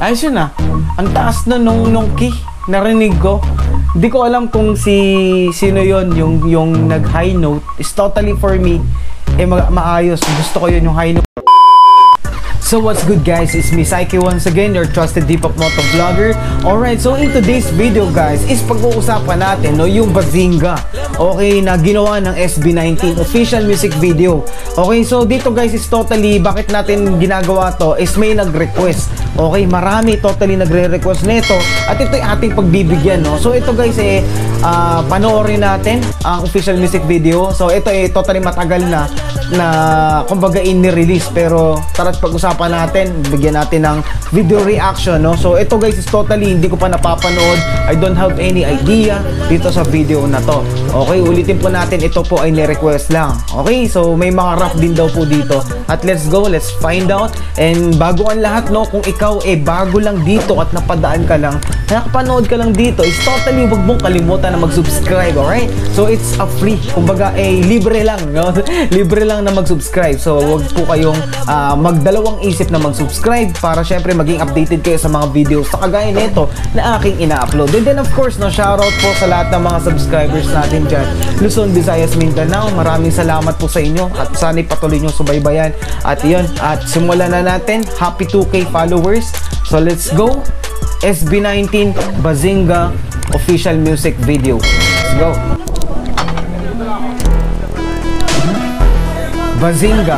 Ayos yun ah. Ang taas na nung key. Narinig ko. Hindi ko alam kung sino yon yung nag high note. It's totally for me. Maayos. Gusto ko yun yung high note. So what's good guys, it's me Psyche once again, your trusted Depop moto vlogger. Alright, so in today's video guys, is pag-uusapan natin yung Bazinga, okay, na ginawa ng SB19 official music video. Okay, so dito guys is totally, bakit natin ginagawa to, is may nag-request. Okay, marami totally nagre-request nito at ito yung ating pagbibigyan, no? So ito guys panoorin natin ang official music video. So ito totally matagal na kumbaga in-release, pero tara't pag-usapan natin, bigyan natin ng video reaction, no? So ito guys is totally hindi ko pa napapanood. I don't have any idea dito sa video na to. Okay, ulitin po natin, ito po ay ni-request lang. Okay, so may mga rap din daw po dito. At let's go, let's find out. And bago ang lahat, no, kung ikaw bago lang dito at napadaan ka lang, nakapanood ka lang dito, is totally wag mong kalimutan na mag-subscribe, alright? So it's a free, kumbaga libre lang, no? Libre lang na mag-subscribe. So wag po kayong magdalawang isip na mag-subscribe para syempre maging updated kayo sa mga videos na kagaya nito na aking ina-upload. And then of course, no, shoutout po sa lahat ng mga subscribers natin dyan, Luzon, Visayas, Mindanao. Maraming salamat po sa inyo at sana'y patuloy nyo subaybayan. At yun, at simulan na natin. Happy 2K followers. So let's go. SB19 Bazinga official music video. Let's go. Bazinga.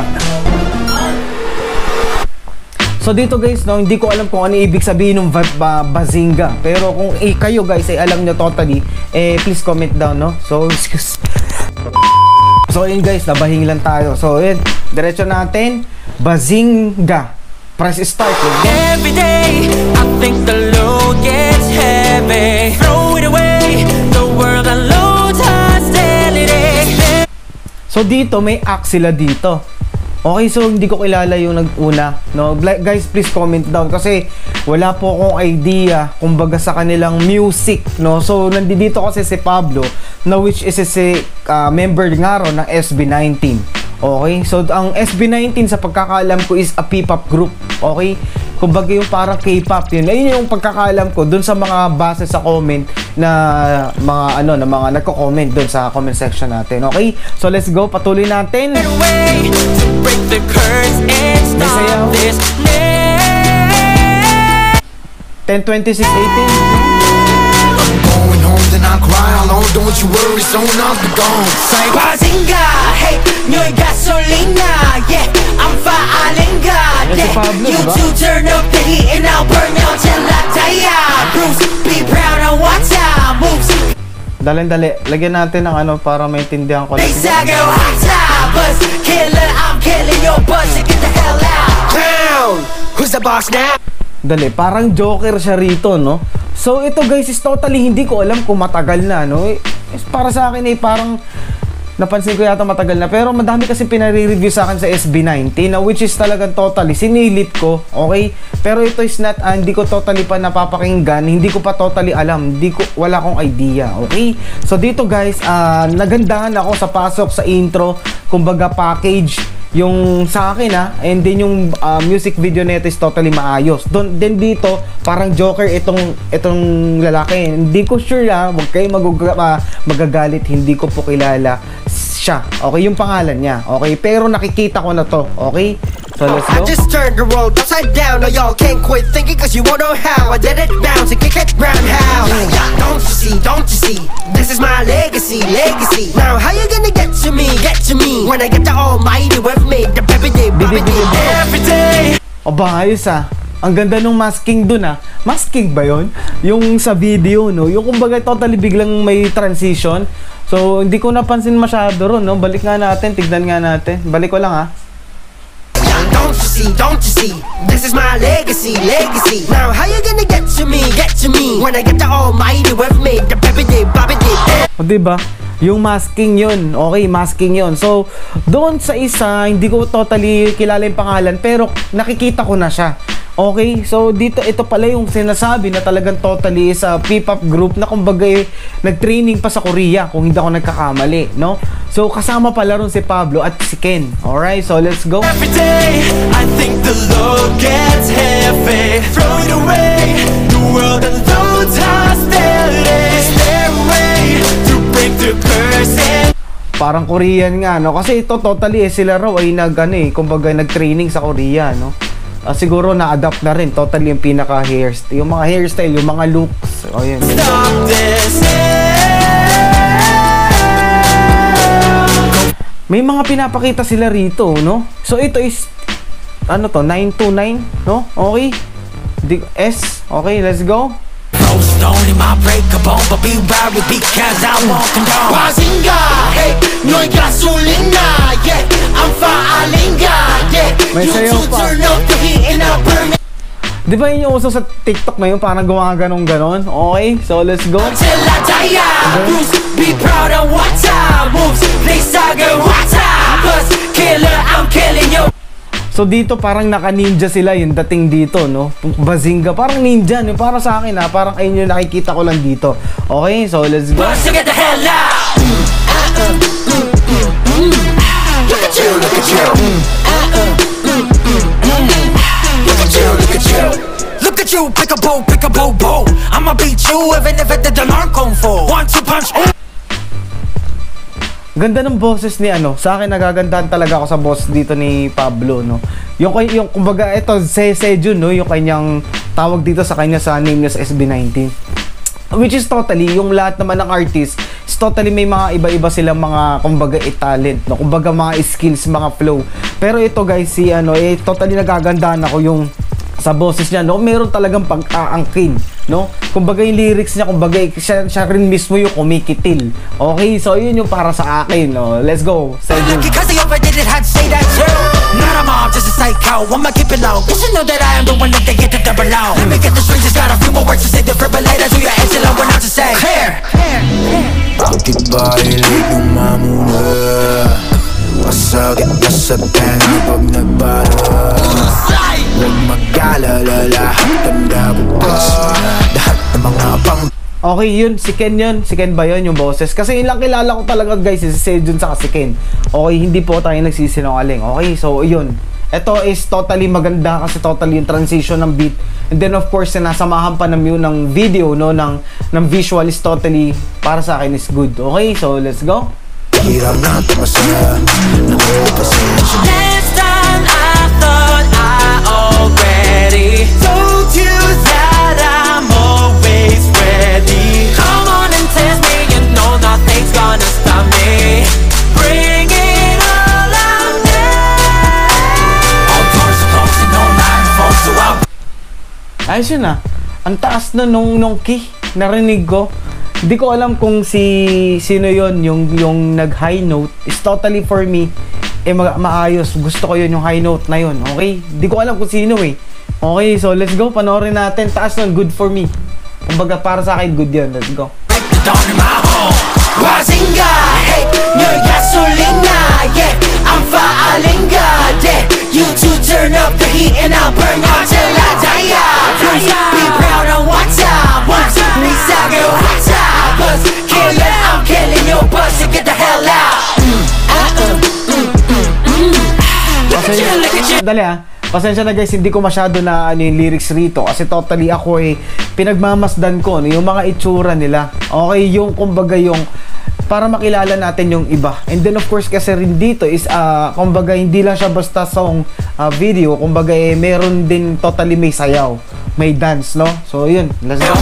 So dito guys, no, hindi ko alam kung ano ibig sabihin ng Bazinga. Pero kung kayo guys ay alam nyo totally, please comment down, no? So excuse. So yun guys, nabahing lang tayo. So yun, diretso natin. Bazinga. Press start. Every day I think the load gets heavy. Throw it away. The world unloads hostility. So dito may act sila dito. Okay, so hindi ko kilala yung nag-una, no? Guys, please comment down kasi wala po akong idea kumbaga sa kanilang music, no? So nandito kasi si Pablo, na which is si member nga ro ng SB19. Okay, so ang SB19 sa pagkakaalam ko is a P-pop group. Okay, kumbaga yung parang K-pop yun. Ayun yung pagkakaalam ko dun sa mga base sa comment na mga na mga nagko-comment dun sa comment section natin. Okay, so let's go, patuloy natin. May sayaw. 10-26-18. Then I cry alone, don't you worry, soon I'll be gone. Say Bazinga, hey, 너의 gasolina, yeah, I'm firing God, yeah. You two turn up the heat and I'll burn you till I die. Bruce, be proud of what I moves. Dali, lagyan natin ng para maintindihan ko. They say go hot buzz, killer, I'm killing your buzz, so get the hell out. Down, who's the boss now? Dali, parang Joker siya rito, no? So ito guys is totally hindi ko alam kung matagal na, no? Para sa akin parang napansin ko yata matagal na, pero madami kasi pinare-review sa akin sa SB19 na which is talagang totally sinilip ko, okay? Pero ito is not, hindi ko totally pa napapakinggan, hindi ko pa totally alam, wala akong idea, okay? So dito guys, nagandahan ako sa pasok sa intro, kumbaga package yung sa akin and then yung music video nito is totally maayos. Then dito parang Joker itong lalaki. Hindi ko sure wag kayo magagalit, hindi ko po kilala siya. Okay, yung pangalan niya. Okay, pero nakikita ko na to. Okay, so let's go. I just turned the world upside down. Now y'all can't quit thinking cause you won't know how I did it bounce and kick it round how. Don't you see, this is my legacy. Now how you gonna get to me when I get the almighty with me, the baby day, every day. Aba, ayos ang ganda nung masking dun Masking ba yun? Yung sa video, no? Yung kumbaga totally biglang may transition. So hindi ko napansin masyado ron, no? Balik nga natin, tignan nga natin. Balik ko lang Don't you see, this is my legacy. Now how you gonna get to me when I get the almighty with me, the baby day, O diba? Yung masking yun. Okay, masking yun. So, doon sa isa, hindi ko totally kilala yung pangalan, pero nakikita ko na siya. Okay, so dito, ito pala yung sinasabi na talagang totally sa P-pop group na kumbaga nag-training pa sa Korea, kung hindi ako nagkakamali, no? So kasama pala ron si Pablo at si Ken. Alright, so let's go. Every day I think the load gets heavy. Throw it away, the world unloads hostility. Is there a way to break the curse? Parang Korean nga, no? Kasi ito totally sila raw ay kumbaga nag-training sa Korea, no? Siguro na-adapt na rin totally yung pinaka-hairstyle, yung mga hairstyle, yung mga looks. Oh, yun. Stop this. May mga pinapakita sila rito, no? So ito is ano to, 929, no? Okay. S. Okay, let's go. Roll stone in my breakable, but be wary because I won't condone. Bazinga, hey, 너의 gasolina, yeah, I'm faalinga, yeah. May You sayaw two pa. turn up the heat and I'll burn it Di ba yun yung uso sa TikTok ngayon? Parang ganon. Okay, so let's go. till I die. Bruce, be proud of what I moves. They saga what I bust. Killer, I'm killing you. So dito parang naka-ninja sila yung dating dito, no? Bazinga, parang ninja, no? Para sa akin, ha? Parang ayun yung nakikita ko lang dito. Okay, so let's go. Bust to get the hell out. Look at you, look at you. Look at you, look at you. Look at you, pick a bow. I'ma beat you even if it did alarm kung fu. 1-2 punch. Ganda ng boses ni sa akin nagagandahan talaga ako sa boss dito ni Pablo, no. Yung kumbaga ito Sejun, no, yung kanyang tawag dito sa kanya sa Nameless SB19. Which is totally yung lahat naman ng artist, is totally may mga iba-iba silang mga kumbaga talent, no. Kumbaga mga skills, mga flow. Pero ito guys si totally nagagandahan ako yung sa boses niya, no? Meron talagang pag-aangkin, no? Kumbaga yung lyrics niya, kumbaga siya rin mismo yung kumikitil. Okay, so yun yung para sa akin, no? Let's go. Lucky cause they overdid it, had to say that too. Not a mom, just a psycho, I'ma keep it low. You should know that I am the one that they get to double out. Let me get the strings, just got a few more words to say. Defibrillator to your edge till I run out to say clear. Bakit ba hilig yung mamuna? Masakit na sa tenga pag nagbara. Huwag mag-alala, lahat tanda ko pa. Lahat ng mga pang... Okay, si Ken ba yun, yung boses? Kasi ilang kilala ko talaga guys, si Sejun sa si Ken. Okay, hindi po tayo nagsisinungaling. Okay, so yun. Ito is totally maganda kasi totally yung transition ng beat. And then of course, sinasamahan pa ng video, no, ng visual is totally, para sa akin is good. Okay, so let's go. Hirap na tapasan, nakapasensya. Last time I thought I already told you that I'm always ready. Come on and test me, you know nothing's gonna stop me. Bring it all out now. All doors are closed and no line falls so out. Ayos yun ang taas na nung key, narinig ko. Hindi ko alam kung sino yon yung nag-high note. Is totally for me, maayos. Gusto ko yun, yung high note na yun. Okay? Hindi ko alam kung sino Okay, so let's go. Panoorin natin. Taas nun, good for me. Kumbaga, para sa akin, good yun. Let's go. Break the dawn in my home. Bazinga, hey, 너의 gasolina, yeah, I'm faalinga, yeah. You two turn up the heat and I'll burn you till I die. Bruce, be proud of what I want. 네 사겨 what I bust. Killer, I'm killing your bust. So get the hell out. Look at you, look at you. Dali pasensya na guys, hindi ko masyado na yung lyrics rito kasi totally ako pinagmamasdan ko yung mga itsura nila. Okay, yung kumbaga yung para makilala natin yung iba. And then of course kasi rin dito is kumbaga hindi lang siya basta song video, kumbaga meron din totally may sayaw, may dance, no? So yun, let's go.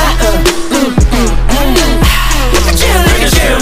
Look at you, look at you.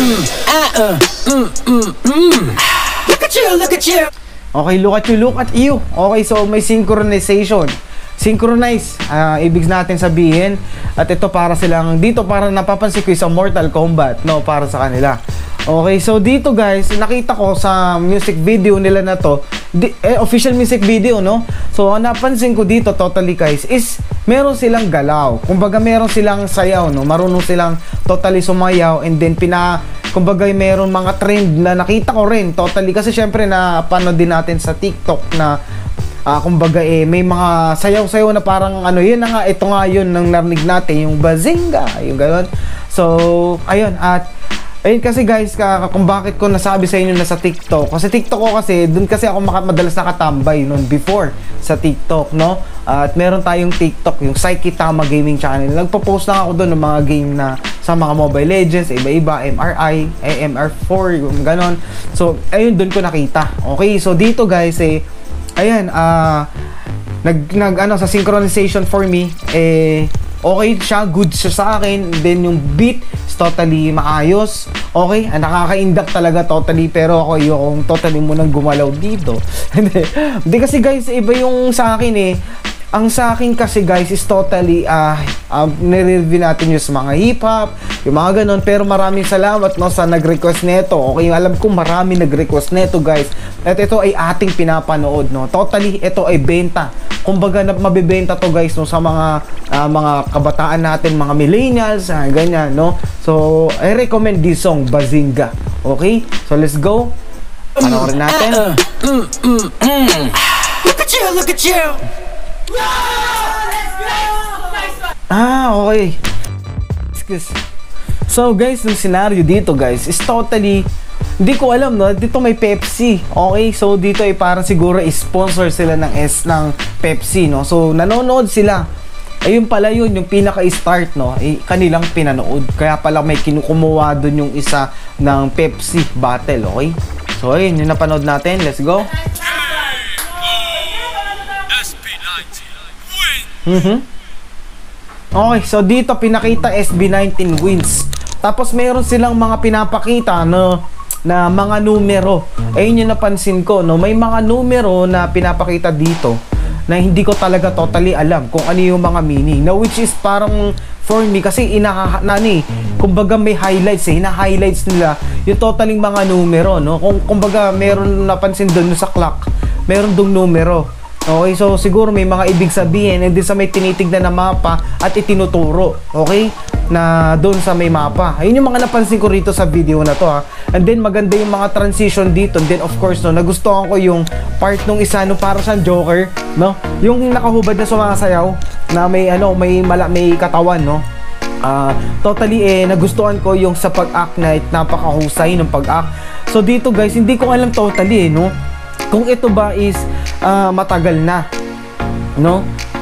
Look at you, look at you. Okay, look at you. Okay, so may synchronization. Synchronize, ibig natin sabihin. At ito para silang, dito para napapansin ko sa Mortal Kombat, no, para sa kanila. Okay, so dito guys, nakita ko sa music video nila na to, official music video, no? So, napansin ko dito, totally guys, is meron silang galaw. Kumbaga, meron silang sayaw, no? Marunong silang totally sumayaw. And then, kumbaga, meron mga trend na nakita ko rin, totally. Kasi syempre, napanood din natin sa TikTok na kumbaga may mga sayaw-sayaw na parang yun na nga, ito nga yun nang narinig natin, yung bazinga, yung gano'n. So, ayun, at Ayun kasi guys, kung bakit ko nasabi sa inyo na sa TikTok. Kasi TikTok ko kasi, dun kasi ako madalas nakatambay noon before sa TikTok, no? At meron tayong TikTok, yung Psyche Tama Gaming Channel. Nagpo-post lang ako doon ng mga game na sa mga Mobile Legends, iba-iba, MRI, MR4, yung ganon. So, ayun, doon ko nakita. Okay, so dito guys, ayan, sa synchronization for me, okay siya, good siya sa akin. Then yung beat is totally maayos. Okay, nakaka-induct talaga totally, pero ako yung totally munang gumalaw dito. Hindi kasi guys, iba yung sa akin Ang sa akin kasi guys is totally nire-review natin yung mga hip-hop, yung mga ganun, pero maraming salamat no sa nag-request nito. Okay, alam ko marami nag-request nito guys. At ito ay ating pinapanood no. Totally ito ay benta. Kumbaga mabebenta to guys no sa mga kabataan natin, mga millennials, ganyan no. So, I recommend this song, Bazinga. Okay? So, let's go. Panoorin natin. Look at you, look at you. Okay. Excuse. So guys, yung scenario dito guys is totally, hindi ko alam no, dito may Pepsi. Okay, so dito ay parang siguro sponsor sila ng Pepsi no. So nanonood sila. Ayun pala yun, yung pinaka-start no, kanilang pinanood. Kaya pala may kinukumuha dun yung isa ng Pepsi bottle, okay? So ayun, yung napanood natin, let's go. Okay, so dito pinakita SB19 wins. Tapos meron silang mga pinapakita no, na mga numero. Ayun yung napansin ko no, may mga numero na pinapakita dito na hindi ko talaga totally alam kung ano yung mga meaning. Now which is parang for me kasi kumbaga may highlights hina-highlights nila yung totaling mga numero no. Kumbaga meron napansin doon sa clock, meron dong numero. Okay, so siguro may mga ibig sabihin and then sa may tinitignan na mapa at itinuturo, okay, na doon sa may mapa. Ayun yung mga napansin ko rito sa video na to And then maganda yung mga transition dito. And then of course no, nagustuhan ko yung part nung isa no, para siyang Joker, no? Yung nakahubad na sumasayaw na may may katawan, no? Totally nagustuhan ko yung sa pag-act na napakahusay ng pag-act. So dito guys, hindi ko alam totally no, kung ito ba is matagal na, no?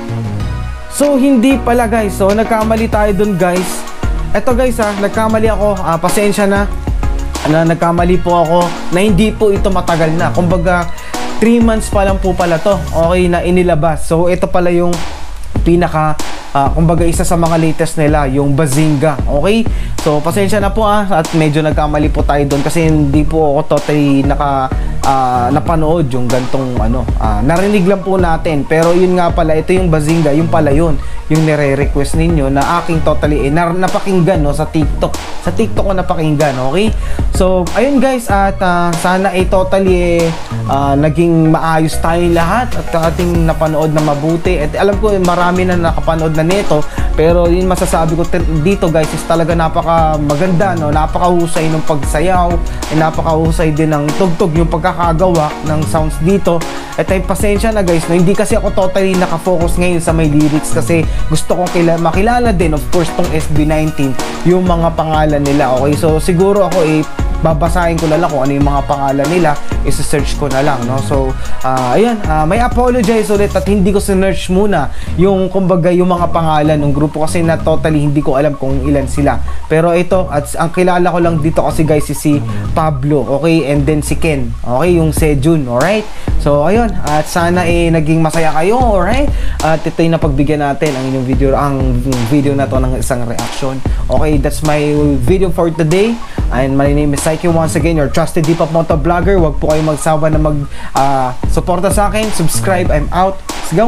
So hindi pala guys. So nagkamali tayo dun guys. Eto guys nagkamali ako. Pasensya na nagkamali po ako na hindi po ito matagal na. Kumbaga 3 months pa lang po pala to, okay, na inilabas. So ito pala yung pinaka kumbaga isa sa mga latest nila, yung Bazinga. Okay? So pasensya na po at medyo nagkamali po tayo doon kasi hindi po ako totally napanood yung gantong narinig lang po natin. Pero yun nga pala, ito yung Bazinga, yung pala yun yung nire-request ninyo na aking totally napakinggan no, sa TikTok. Sa TikTok ko napakinggan, okay? So ayun guys, at sana totally naging maayos tayong lahat at ating napanood na mabuti. At alam ko marami na nakapanood na nito, pero yun masasabi ko dito guys is talaga napaka maganda no, napakahusay ng pagsayaw, napakahusay din ng tugtog, yung pagkakagawa ng sounds dito. At ay pasensya na guys no, hindi kasi ako totally nakafocus ngayon sa may lyrics kasi gusto kong makilala din of course tong SB19, yung mga pangalan nila. Okay, so siguro ako babasahin ko na lang kung ano yung mga pangalan nila, isa-search ko na lang, no? So, ayan, may apologize ulit at hindi ko sinearch muna yung, kumbaga, yung mga pangalan ng grupo kasi na totally hindi ko alam kung ilan sila. Pero ito, at ang kilala ko lang dito kasi guys si Pablo, okay? And then si Ken, okay? Yung Sejun, alright? So, ayun, at sana naging masaya kayo, alright? At ito yung napagbigyan natin ang inyong video na to ng isang reaction. Okay, that's my video for today. And my name is Psyche, once again, your trusted hip-hop moto vlogger. Huwag po kayong magsawa na suporta sa akin. Subscribe. I'm out. Let's go.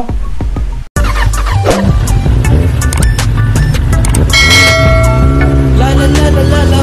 La la la la la la.